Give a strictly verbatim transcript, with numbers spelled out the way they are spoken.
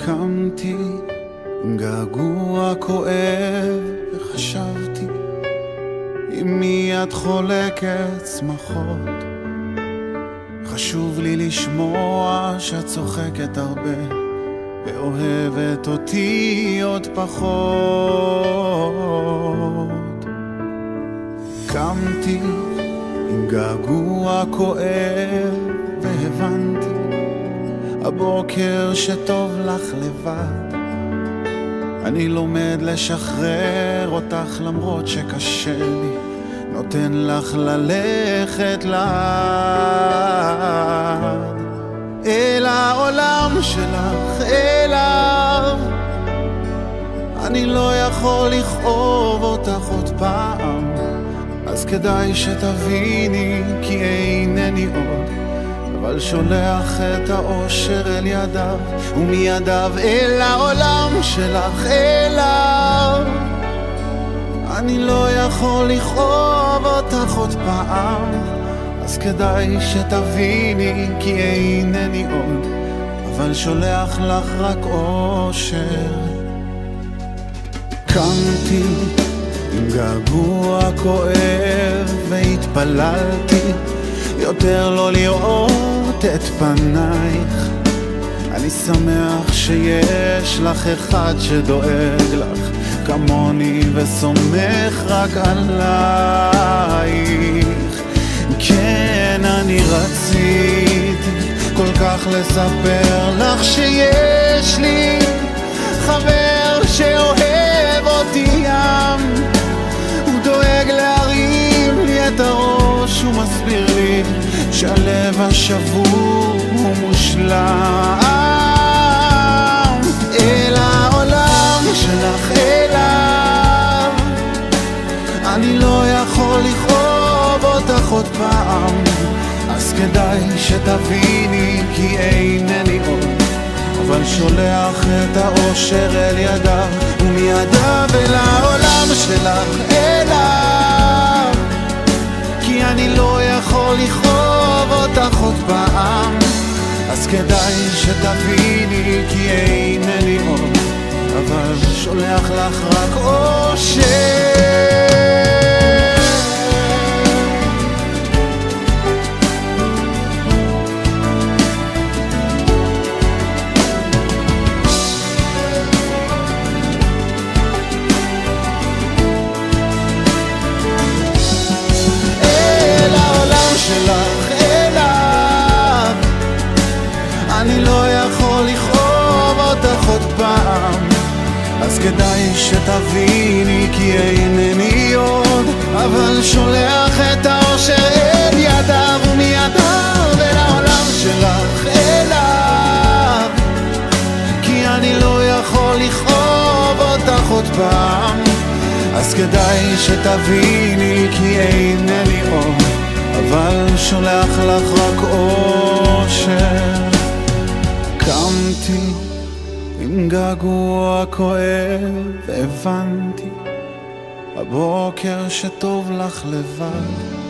קמתי עם געגוע כואב וחשבתי אם מיד חולקת שמחות. חשוב לי לשמוע שאת צוחקת הרבה ואוהבת אותי עוד פחות. קמתי עם געגוע כואב והבנתי הבוקר שטוב לך לבד. אני לומד לשחרר אותך למרות שקשה לי, נותן לך ללכת לאט אל העולם שלך, אליו. אני לא יכול לכאוב אותך עוד פעם, אז כדאי שתביני כי אינני עוד, אבל שולח את האושר אל ידיו ומידיו אל העולם שלך, אליו. אני לא יכול לכאוב אותך עוד פעם, אז כדאי שתביני כי אינני עוד, אבל שולח לך רק אושר. קמתי עם געגוע כואב והתפללתי יותר לא לראות את פנייך. אני שמח שיש לך אחד שדואג לך כמוני וסומך רק עלייך. כן, אני רציתי כל כך לספר לך שיש לי חבר שאוהב אותי ים. הוא דואג להרים לי את הראש, הוא מסביר לי שהלב השבור הוא מושלם. אל העולם שלך, אליו. אני לא יכול לכאוב אותך עוד פעם, אז כדאי שתביני כי אינני עוד, אבל שולח את האושר אל ידיו ומידיו אל העולם שלך, אליו. כי אני לא יכול לכאוב אותך עוד פעם, אז כדאי שתביני כי אינני עוד, אבל שולח לך רק אושר. שלך, אליו. אני לא יכול לכאוב אותך עוד פעם, אז כדאי שתביני כי אינני עוד, אבל שולח את האושר אל ידיו ומידיו אל העולם שלך, אליו. כי אני לא יכול לכאוב אותך עוד פעם, אז כדאי שתביני כי אינני עוד, אבל שולח לך רק אושר. קמתי עם געגוע כואב, הבנתי הבוקר שטוב לך לבד.